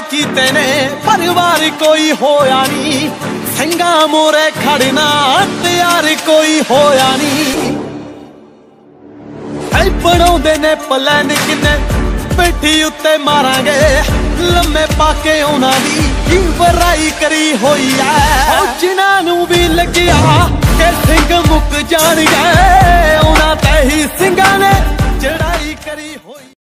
ਕੀਤੇ ਨੇ ਪਰ ਵਾਰ ਕੋਈ ਹੋਇਆ ਨਹੀਂ। ਸਿੰਘਾਂ ਮੋਰੇ ਖੜਨਾ ਤਿਆਰ ਕੋਈ ਹੋਇਆ ਨਹੀਂ। ਐ ਬਣਾਉਂਦੇ ਨੇ ਪਲਾਨ ਕਿੰਨੇ ਪਿੱਠੀ ਉੱਤੇ ਮਾਰਾਂਗੇ ਲੰਮੇ ਪਾ ਕੇ ਉਹਨਾਂ ਦੀ ਕੀ ਵਰਾਈ ਕਰੀ ਹੋਈ ਐ। ਜਿਨ੍ਹਾਂ ਨੂੰ ਵੀ ਲੱਗਿਆ ਕਿ ਸਿੰਘ ਮੁੱਕ ਜਾਣਗੇ ਉਹਨਾਂ ਤੇ ਹੀ ਸਿੰਘਾਂ ਨੇ